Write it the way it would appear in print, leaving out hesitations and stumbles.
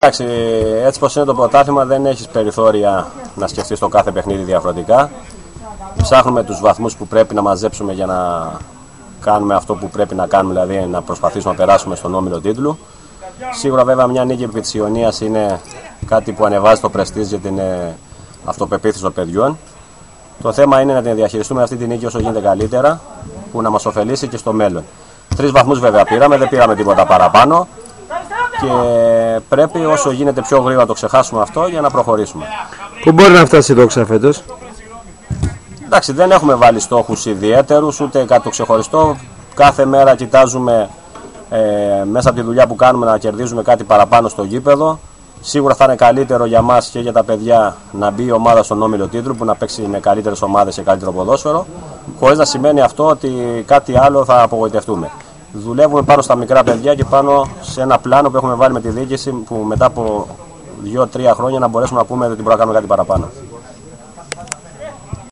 Εντάξει, έτσι πως είναι το πρωτάθλημα δεν έχεις περιθώρια να σκεφτείς το κάθε παιχνίδι διαφορετικά. Ψάχνουμε τους βαθμούς που πρέπει να μαζέψουμε για να κάνουμε αυτό που πρέπει να κάνουμε, δηλαδή να προσπαθήσουμε να περάσουμε στον όμιλο τίτλου. Σίγουρα βέβαια μια νίκη επί της Ιωνίας είναι κάτι που ανεβάζει το πρεστίζ για την αυτοπεποίθηση των παιδιών. Το θέμα είναι να την διαχειριστούμε αυτή την νίκη όσο γίνεται καλύτερα, που να μας ωφελήσει και στο μέλλον. 3 βαθμούς βέβαια πήραμε, δεν πήραμε τίποτα παραπάνω και πρέπει όσο γίνεται πιο γρήγορα να το ξεχάσουμε αυτό για να προχωρήσουμε. Πού μπορεί να φτάσει η Δόξα φέτος? Εντάξει, δεν έχουμε βάλει στόχους ιδιαίτερους, ούτε κάτι το ξεχωριστό. Κάθε μέρα κοιτάζουμε μέσα από τη δουλειά που κάνουμε να κερδίζουμε κάτι παραπάνω στο γήπεδο. Σίγουρα θα είναι καλύτερο για μας και για τα παιδιά να μπει η ομάδα στον όμιλο τίτλου, που να παίξει με καλύτερες ομάδες και καλύτερο ποδόσφαιρο, χωρίς να σημαίνει αυτό ότι κάτι άλλο θα απογοητευτούμε. Δουλεύουμε πάνω στα μικρά παιδιά και πάνω σε ένα πλάνο που έχουμε βάλει με τη διοίκηση, που μετά από 2-3 χρόνια να μπορέσουμε να πούμε ότι μπορούμε να κάνουμε κάτι παραπάνω.